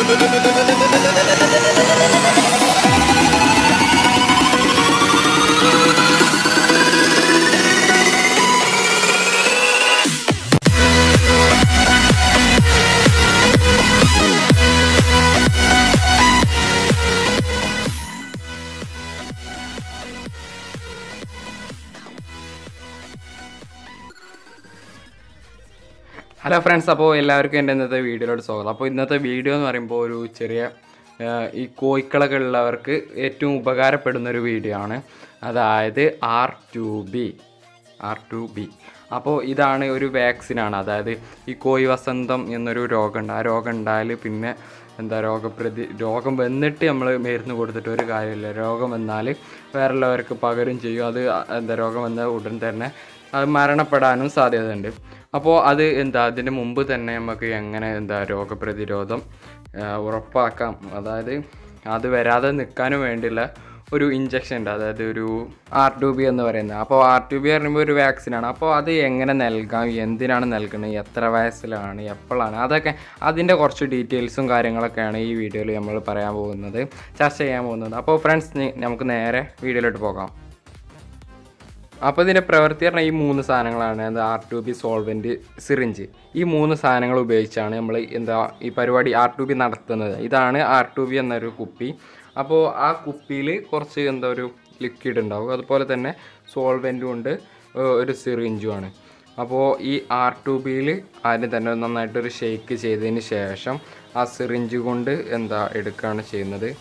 Hello friends, അപ്പോൾ എല്ലാവർക്കും എൻ്റെ ഇന്നത്തെ വീഡിയോയിലോട്ട് സ്വാഗതം. അപ്പോൾ ഇന്നത്തെ വീഡിയോ എന്ന് പറയുമ്പോൾ ഒരു ചെറിയ ഈ കോഴിക്കളൊക്കെ ഉള്ളവർക്ക് ഏറ്റവും ഉപകാരപ്പെടുന്നൊരു വീഡിയോ ആണ്. അതായത് R2B. അപ്പോൾ ഇതാണ് ഒരു വാക്സിനാണ്. അതായത് ഈ കോഴി വസന്തം എന്നൊരു രോഗമുണ്ട്. ആ രോഗം ഉണ്ടായാൽ പിന്നെ രോഗം വന്നിട്ട് നമ്മൾ മരുന്ന് കൊടുത്തിട്ട് ഒരു കാര്യമില്ല. രോഗം വന്നാൽ വേറെയുള്ളവർക്ക് പകരും ചെയ്യും. അത് രോഗം വന്നാൽ ഉടൻ തന്നെ അത് മരണപ്പെടാനും സാധ്യതയുണ്ട്. അപ്പോൾ അതിൻ്റെ മുമ്പ് തന്നെ നമുക്ക് എങ്ങനെ രോഗപ്രതിരോധം ഉറപ്പാക്കാം, അതായത് അത് വരാതെ നിൽക്കാനും വേണ്ടിയുള്ള ഒരു ഇഞ്ചക്ഷൻ ഉണ്ട്. അതായത് ഒരു R2B എന്ന് പറയുന്നത്. അപ്പോൾ R2B പറയുമ്പോൾ ഒരു വാക്സിനാണ്. അപ്പോൾ അത് എങ്ങനെ നൽകാം, എന്തിനാണ് നൽകുന്നത്, എത്ര വയസ്സിലാണ്, എപ്പോഴാണ്, അതൊക്കെ അതിൻ്റെ കുറച്ച് ഡീറ്റെയിൽസും കാര്യങ്ങളൊക്കെയാണ് ഈ വീഡിയോയിൽ നമ്മൾ ചർച്ച ചെയ്യാൻ പോകുന്നത്. അപ്പോൾ ഫ്രണ്ട്സ്, നമുക്ക് നേരെ വീഡിയോയിലോട്ട് പോകാം. അപ്പോൾ ഇതിൻ്റെ പ്രവൃത്തി പറഞ്ഞാൽ ഈ 3 സാധനങ്ങളാണ്. R2B, solvent, syringe. ഈ 3 സാധനങ്ങൾ ഉപയോഗിച്ചാണ് നമ്മൾ ഈ പരിപാടി R2B നടത്തുന്നത്. ഇതാണ് R2B എന്നൊരു കുപ്പി. അപ്പോൾ ആ കുപ്പിയിൽ കുറച്ച് ഒരു ലിക്വിഡ് ഉണ്ടാവും. അതുപോലെ തന്നെ സോൾവെൻറ്റും ഉണ്ട്, ഒരു സിറിഞ്ചുമാണ്. അപ്പോൾ ഈ R2Bയിൽ ആദ്യം തന്നെ നന്നായിട്ടൊരു ഷെയ്ക്ക് ചെയ്തതിന് ശേഷം ആ സിറിഞ്ച് കൊണ്ട് എടുക്കുകയാണ് ചെയ്യുന്നത്.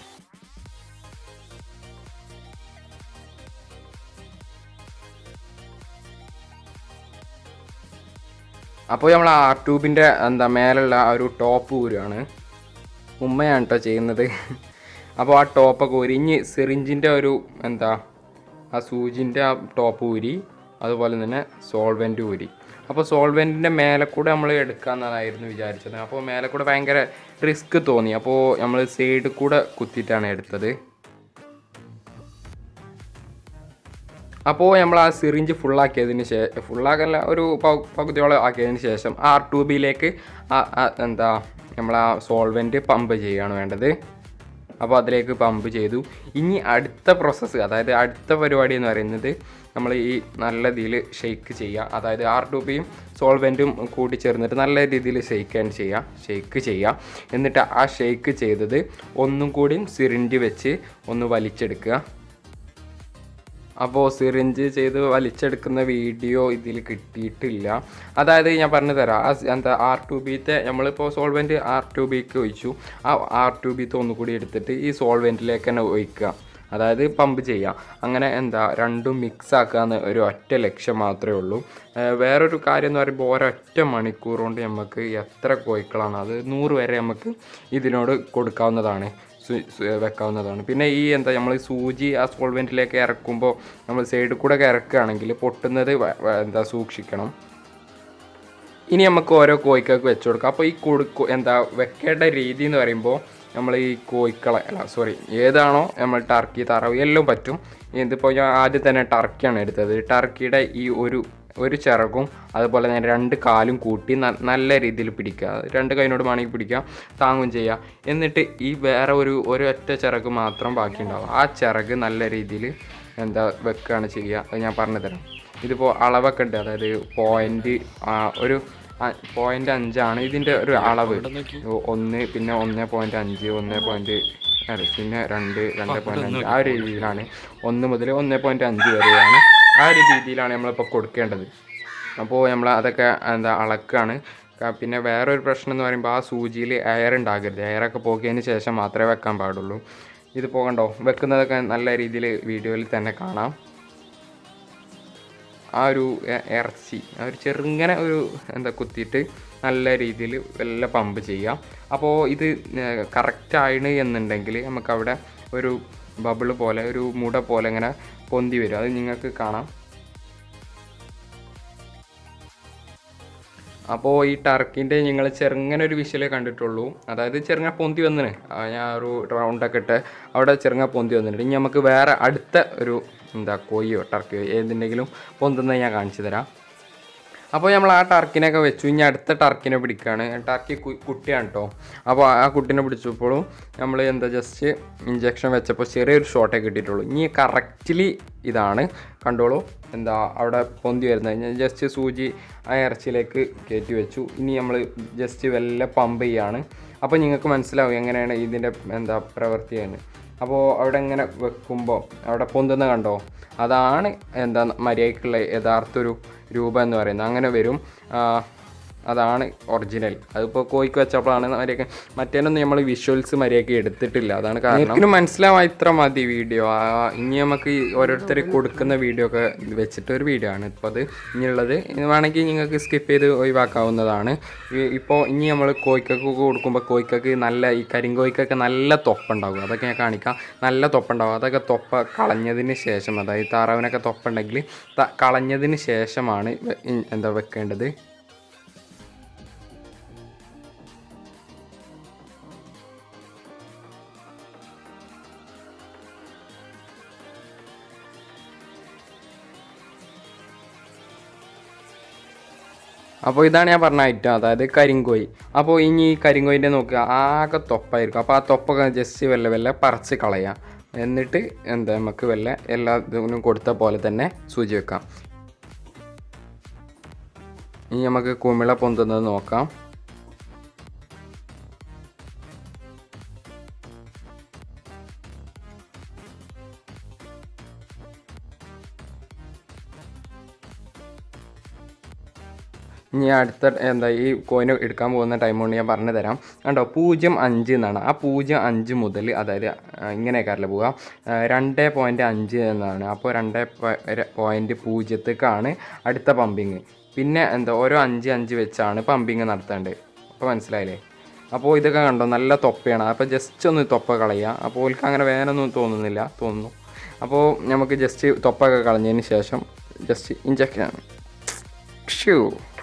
അപ്പോൾ നമ്മൾ R2Bൻ്റെ മേലുള്ള ആ ഒരു ടോപ്പ് ഊരുകയാണ്. ഉമ്മയാണ് കേട്ടോ ചെയ്യുന്നത്. അപ്പോൾ ആ ടോപ്പൊക്കെ ഊരിഞ്ഞ് സിറിഞ്ചിൻ്റെ ഒരു ആ സൂചിൻ്റെ ആ ടോപ്പ് ഊരി, അതുപോലെ തന്നെ സോൾവെൻറ്റ് ഊരി. അപ്പോൾ സോൾവെൻറ്റിൻ്റെ മേലെ കൂടെ നമ്മൾ എടുക്കാമെന്നതായിരുന്നു വിചാരിച്ചത്. അപ്പോൾ മേലെ കൂടെ ഭയങ്കര റിസ്ക് തോന്നി. അപ്പോൾ നമ്മൾ സൈഡിൽ കൂടെ കുത്തിയിട്ടാണ് എടുത്തത്. അപ്പോൾ നമ്മൾ ആ സിറിഞ്ച് ഫുള്ളാക്കിയതിന് ശേഷം, ഫുള്ളാക്കല്ല, ഒരു പകുതിയോളം ആക്കിയതിന് ശേഷം R2Bയിലേക്ക് നമ്മൾ ആ സോൾവെൻറ്റ് പമ്പ് ചെയ്യുകയാണ് വേണ്ടത്. അപ്പോൾ അതിലേക്ക് പമ്പ് ചെയ്തു. ഇനി അടുത്ത പ്രോസസ്സ്, അതായത് അടുത്ത പരിപാടി എന്ന് പറയുന്നത് നമ്മൾ ഈ നല്ല രീതിയിൽ ഷെയ്ക്ക് ചെയ്യുക. അതായത് R2Bയും സോൾവെൻറ്റും കൂടി ചേർന്നിട്ട് നല്ല രീതിയിൽ ഷെയ്ക്ക് ചെയ്യുക. എന്നിട്ട് ആ ഷെയ്ക്ക് ചെയ്തത് ഒന്നും കൂടി സിറിഞ്ച് വെച്ച് ഒന്ന് വലിച്ചെടുക്കുക. അപ്പോൾ സിറിഞ്ച് ചെയ്ത് വലിച്ചെടുക്കുന്ന വീഡിയോ ഇതിൽ കിട്ടിയിട്ടില്ല. അതായത് ഞാൻ പറഞ്ഞു തരാം. R2Bത്തെ നമ്മളിപ്പോൾ സോൾവെൻറ്റ് R2Bക്ക് ഒഴിച്ചു. ആ R2Bത്തെ ഒന്നുകൂടി എടുത്തിട്ട് ഈ സോൾവെൻറ്റിലേക്ക് തന്നെ ഒഴിക്കുക. അതായത് പമ്പ് ചെയ്യുക. അങ്ങനെ രണ്ടും മിക്സ് ആക്കാന്ന് ഒരു ഒറ്റ ലക്ഷ്യം മാത്രമേ ഉള്ളൂ. വേറൊരു കാര്യം എന്ന് പറയുമ്പോൾ ഒരൊറ്റ മണിക്കൂർ കൊണ്ട് നമുക്ക് എത്ര കോഴിക്കളാണ്, അത് 100 വരെ നമുക്ക് ഇതിനോട് വെക്കാവുന്നതാണ്. പിന്നെ ഈ നമ്മൾ സൂചി ആ സോൾവെൻറ്റിലേക്ക് ഇറക്കുമ്പോൾ നമ്മൾ സൈഡിൽ കൂടെ ഇറക്കുകയാണെങ്കിൽ പൊട്ടുന്നത് സൂക്ഷിക്കണം. ഇനി നമുക്ക് ഓരോ കോഴിക്കൾക്ക് വെച്ച് കൊടുക്കാം. അപ്പോൾ ഈ വെക്കേണ്ട രീതി എന്ന് പറയുമ്പോൾ നമ്മൾ ഈ കോഴിക്കളെ ഏതാണോ നമ്മൾ ടർക്കി, താറാവ് എല്ലാം പറ്റും. ഇതിപ്പോൾ ഞാൻ ആദ്യം തന്നെ ടർക്കിയാണ് എടുത്തത്. ടർക്കിയുടെ ഈ ഒരു ചിറകും അതുപോലെ തന്നെ 2 കാലും കൂട്ടി നല്ല രീതിയിൽ പിടിക്കുക. 2 കൈനോട് വേണമെങ്കിൽ പിടിക്കുക, താങ്ങും ചെയ്യുക. എന്നിട്ട് ഈ വേറെ ഒരൊറ്റ ചിറക് മാത്രം ബാക്കിയുണ്ടാവും. ആ ചിറക് നല്ല രീതിയിൽ വെക്കുകയാണ് ചെയ്യുക. അത് ഞാൻ പറഞ്ഞു തരാം. ഇതിപ്പോൾ അളവൊക്കെ ഉണ്ട്. അതായത് 0.5 ഇതിൻ്റെ ഒരു അളവ്. 1, പിന്നെ 1.5, 1. പിന്നെ 2, 2.5 ആ ഒരു രീതിയിലാണ്. 1 മുതൽ 1.5 വരെയാണ്. ആ ഒരു രീതിയിലാണ് നമ്മളിപ്പോൾ കൊടുക്കേണ്ടത്. അപ്പോൾ നമ്മൾ അതൊക്കെ അളക്കുകയാണ്. പിന്നെ വേറൊരു പ്രശ്നം എന്ന് പറയുമ്പോൾ ആ സൂചിയിൽ എയർ ഉണ്ടാകരുത്. എയറൊക്കെ പോക്കിയതിന് ശേഷം മാത്രമേ വെക്കാൻ പാടുള്ളൂ. ഇത് പോകണ്ടോ വെക്കുന്നതൊക്കെ നല്ല രീതിയിൽ വീഡിയോയിൽ തന്നെ കാണാം. ആ ഒരു ഇറച്ചി ചെറുങ്ങനെ കുത്തിയിട്ട് നല്ല രീതിയിൽ എല്ലാം പമ്പ് ചെയ്യാം. അപ്പോൾ ഇത് കറക്റ്റാണ് എന്നുണ്ടെങ്കിൽ നമുക്കവിടെ ഒരു ബബിള് പോലെ, ഒരു മുട പോലെ ഇങ്ങനെ പൊന്തി വരും. അത് നിങ്ങൾക്ക് കാണാം. അപ്പോൾ ഈ ടർക്കിൻ്റെ നിങ്ങൾ ചെറുങ്ങനെ ഒരു വിഷ്വലേ കണ്ടിട്ടുള്ളൂ. അതായത് ചെറുങ്ങനെ പൊന്തി വന്നിന്. ഞാൻ ഒരു റൗണ്ടൊക്കെ ഇട്ട് അവിടെ ചെറുങ്ങനെ പൊന്തി വന്നിട്ടുണ്ട്. ഇനി നമുക്ക് വേറെ അടുത്ത ഒരു കോഴിയോ ടർക്കിയോ ഏതെങ്കിലും പൊന്തുന്നത് ഞാൻ കാണിച്ചു തരാം. അപ്പോൾ നമ്മൾ ആ ടർക്കിനൊക്കെ വെച്ചു. ഇനി അടുത്ത ടർക്കിനെ പിടിക്കുകയാണ്. ടർക്കി കുട്ടിയാണ് കേട്ടോ. അപ്പോൾ ആ കുട്ടീനെ പിടിച്ചപ്പോഴും നമ്മൾ ജസ്റ്റ് ഇഞ്ചക്ഷൻ വെച്ചപ്പോൾ ചെറിയൊരു ഷോട്ടേ കിട്ടിയിട്ടുള്ളൂ. ഇനി കറക്റ്റ്ലി ഇതാണ് കണ്ടോളൂ. അവിടെ പൊന്തി വരുന്നത് ജസ്റ്റ് സൂചി ആ ഇറച്ചിയിലേക്ക് കയറ്റി വെച്ചു. ഇനി നമ്മൾ ജസ്റ്റ് വല്ല പമ്പ് ചെയ്യാണ്. അപ്പോൾ നിങ്ങൾക്ക് മനസ്സിലാവും എങ്ങനെയാണ് ഇതിൻ്റെ പ്രവൃത്തിയാണ്. അപ്പോൾ അവിടെ ഇങ്ങനെ വെക്കുമ്പോൾ അവിടെ പൊന്തുന്ന കണ്ടോ, അതാണ് മര്യാദയ്ക്കുള്ള യഥാർത്ഥ ഒരു രൂപം എന്ന് പറയുന്നത്. അങ്ങനെ വരും. അതാണ് ഒറിജിനൽ. അതിപ്പോൾ കോഴിക്ക് വെച്ചപ്പോഴാണ് മര്യാദ. മറ്റേനൊന്നും നമ്മൾ വിഷ്വൽസ് മര്യാദയ്ക്ക് എടുത്തിട്ടില്ല. അതാണ് കാരണം. എനിക്കിനും മനസ്സിലാവാൻ ഇത്ര മതി വീഡിയോ. ഇനി നമുക്ക് ഓരോരുത്തർ കൊടുക്കുന്ന വീഡിയോ ഒക്കെ വെച്ചിട്ട് ഒരു വീഡിയോ ആണ് ഇപ്പോൾ അത് ഇനിയുള്ളത്. വേണമെങ്കിൽ നിങ്ങൾക്ക് സ്കിപ്പ് ചെയ്ത് ഒഴിവാക്കാവുന്നതാണ്. ഇപ്പോൾ ഇനി നമ്മൾ കോഴിക്കൊക്കെ കൊടുക്കുമ്പോൾ കോഴിക്കൊക്കെ ഈ കരിങ്കോഴിക്കൊക്കെ നല്ല തൊപ്പുണ്ടാകും. അതൊക്കെ ഞാൻ കാണിക്കാം. നല്ല തൊപ്പുണ്ടാകും. അതൊക്കെ തൊപ്പ കളഞ്ഞതിന് ശേഷം, അതായത് താറാവിനൊക്കെ തൊപ്പുണ്ടെങ്കിൽ കളഞ്ഞതിന് ശേഷമാണ് വെക്കേണ്ടത്. അപ്പോൾ ഇതാണ് ഞാൻ പറഞ്ഞ ഐറ്റം, അതായത് കരിങ്കോഴി. അപ്പോൾ ഇനി ഈ കരിങ്കോഴിൻ്റെ നോക്കുക, ആകെ തൊപ്പായിരിക്കും. അപ്പോൾ ആ തൊപ്പൊക്കെ ജസ്റ്റ് വല്ല പറിച്ച് കളയാം. എന്നിട്ട് നമുക്ക് എല്ലാ ഇതിനും കൊടുത്ത പോലെ തന്നെ സൂചി വെക്കാം. ഇനി നമുക്ക് കുമിള പൊന്തുന്നത് നോക്കാം. ഇനി അടുത്ത ഈ കോയിൻ എടുക്കാൻ പോകുന്ന ടൈം കൊണ്ട് ഞാൻ പറഞ്ഞു തരാം. കണ്ടോ 0.5 എന്നാണ്. ആ 0.5 മുതൽ, അതായത് ഇങ്ങനെയൊക്കെയല്ല പോവുക, 2.5 എന്നാണ്. അപ്പോൾ 2.0ക്കാണ് അടുത്ത പമ്പിങ്. പിന്നെ ഓരോ 5 വെച്ചാണ് പമ്പിങ് നടത്തേണ്ടത്. അപ്പോൾ മനസ്സിലായില്ലേ? അപ്പോൾ ഇതൊക്കെ കണ്ടോ നല്ല തൊപ്പയാണ്. അപ്പോൾ ജസ്റ്റ് ഒന്ന് തൊപ്പ കളയുക. അപ്പോൾ ഓൽക്ക് അങ്ങനെ വേനൊന്നും തോന്നുന്നു. അപ്പോൾ നമുക്ക് ജസ്റ്റ് തൊപ്പൊക്കെ കളഞ്ഞതിന് ശേഷം ജസ്റ്റ് ഇഞ്ചക്ഷൻ ഷ്യൂ.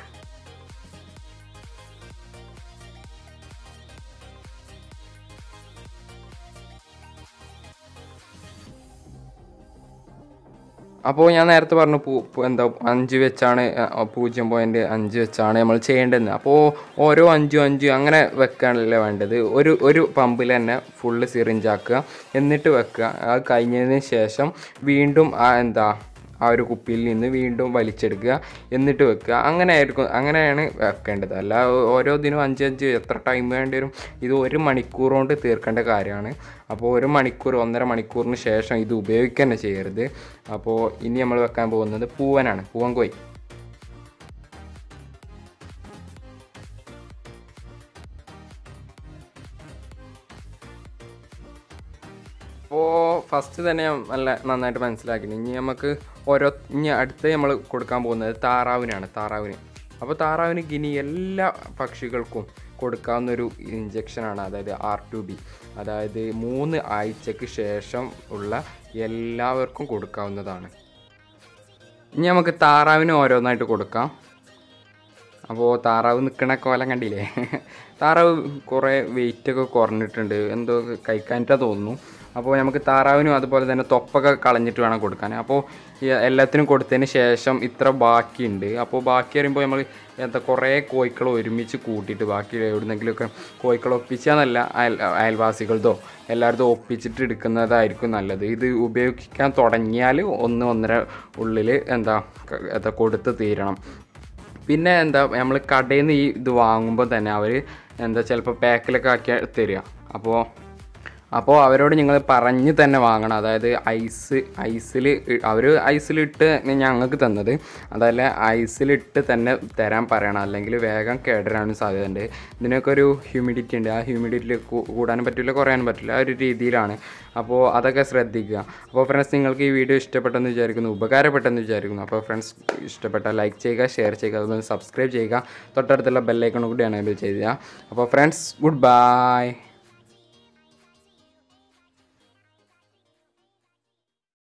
അപ്പോൾ ഞാൻ നേരത്തെ പറഞ്ഞു 5 വെച്ചാണ് 0.5 വെച്ചാണ് നമ്മൾ ചെയ്യേണ്ടതെന്ന്. അപ്പോൾ ഓരോ 5 അങ്ങനെ വെക്കാനല്ലേ വേണ്ടത്. ഒരു പമ്പിൽ തന്നെ ഫുള്ള് സിറിഞ്ചാക്കുക, എന്നിട്ട് വെക്കുക. അത് കഴിഞ്ഞതിന് ശേഷം വീണ്ടും ആ ഒരു കുപ്പിയിൽ നിന്ന് വീണ്ടും വലിച്ചെടുക്കുക, എന്നിട്ട് വെക്കുക. അങ്ങനെയാണ് വെക്കേണ്ടത്. അല്ല ഓരോ ദിനം 5 എത്ര ടൈം വേണ്ടി വരും? ഇത് 1 മണിക്കൂർ കൊണ്ട് തീർക്കേണ്ട കാര്യമാണ്. അപ്പോൾ 1 മണിക്കൂർ 1.5 മണിക്കൂറിന് ശേഷം ഇത് ഉപയോഗിക്കുക തന്നെ ചെയ്യരുത്. അപ്പോൾ ഇനി നമ്മൾ വെക്കാൻ പോകുന്നത് പൂവനാണ്, പൂവൻ കോഴി. അപ്പോൾ ഫസ്റ്റ് തന്നെ നല്ല നന്നായിട്ട് മനസ്സിലാക്കി. ഇനി അടുത്ത് നമ്മൾ കൊടുക്കാൻ പോകുന്നത് താറാവിനാണ്. അപ്പോൾ താറാവിന് ഗിനി എല്ലാ പക്ഷികൾക്കും കൊടുക്കാവുന്നൊരു ഇഞ്ചക്ഷനാണ്, അതായത് R2B. അതായത് 3 ആഴ്ചയ്ക്ക് ശേഷം ഉള്ള എല്ലാവർക്കും കൊടുക്കാവുന്നതാണ്. ഇനി നമുക്ക് താറാവിന് ഓരോന്നായിട്ട് കൊടുക്കാം. അപ്പോൾ താറാവ് നിൽക്കണ കോലം കണ്ടില്ലേ? താറാവ് കുറേ വെയിറ്റൊക്കെ കുറഞ്ഞിട്ടുണ്ട്, കഴിക്കാനിട്ടാ തോന്നുന്നു. അപ്പോൾ നമുക്ക് താറാവിനും അതുപോലെ തന്നെ തൊപ്പൊക്കെ കളഞ്ഞിട്ട് വേണം കൊടുക്കാൻ. അപ്പോൾ എല്ലാത്തിനും കൊടുത്തതിന് ശേഷം ഇത്ര ബാക്കിയുണ്ട്. അപ്പോൾ ബാക്കി പറയുമ്പോൾ നമ്മൾ കുറേ കോഴികൾ ഒരുമിച്ച് കൂട്ടിയിട്ട് ബാക്കി എവിടുന്നെങ്കിലുമൊക്കെ കോഴികൾ ഒപ്പിച്ചാന്നല്ല, അയൽവാസികളതോ എല്ലായിടത്തും ഒപ്പിച്ചിട്ട് എടുക്കുന്നതായിരിക്കും നല്ലത്. ഇത് ഉപയോഗിക്കാൻ തുടങ്ങിയാൽ 1-1.5 ഉള്ളിൽ കൊടുത്ത് തീരണം. പിന്നെ നമ്മൾ കടയിൽ നിന്ന് ഇത് വാങ്ങുമ്പോൾ തന്നെ അവർ ചിലപ്പോൾ പാക്കിലൊക്കെ ആക്കി തരിക. അപ്പോൾ അവരോട് നിങ്ങൾ പറഞ്ഞ് തന്നെ വാങ്ങണം. അതായത് ഐസിലിട്ട് ഞങ്ങൾക്ക് തന്നത്, അതല്ല ഐസിലിട്ട് തന്നെ തരാൻ പറയണം. അല്ലെങ്കിൽ വേഗം കേടരാനും സാധ്യതയുണ്ട്. ഇതിനൊക്കെ ഒരു ഹ്യൂമിഡിറ്റി ഉണ്ട്. ആ ഹ്യൂമിഡിറ്റിയിൽ കൂടാനും പറ്റില്ല, കുറയാനും പറ്റില്ല. ആ ഒരു രീതിയിലാണ്. അപ്പോൾ അതൊക്കെ ശ്രദ്ധിക്കുക. അപ്പോൾ ഫ്രണ്ട്സ്, നിങ്ങൾക്ക് ഈ വീഡിയോ ഇഷ്ടപ്പെട്ടെന്ന് വിചാരിക്കുന്നു, ഉപകാരപ്പെട്ടെന്ന് വിചാരിക്കുന്നു. അപ്പോൾ ഫ്രണ്ട്സ്, ഇഷ്ടപ്പെട്ടാൽ ലൈക്ക് ചെയ്യുക, ഷെയർ ചെയ്യുക, അതുപോലെ സബ്സ്ക്രൈബ് ചെയ്യുക. തൊട്ടടുത്തുള്ള ബെല്ലൈക്കൺ കൂടി എനേബിൾ ചെയ്യുക. അപ്പോൾ ഫ്രണ്ട്സ്, ഗുഡ് ബൈ.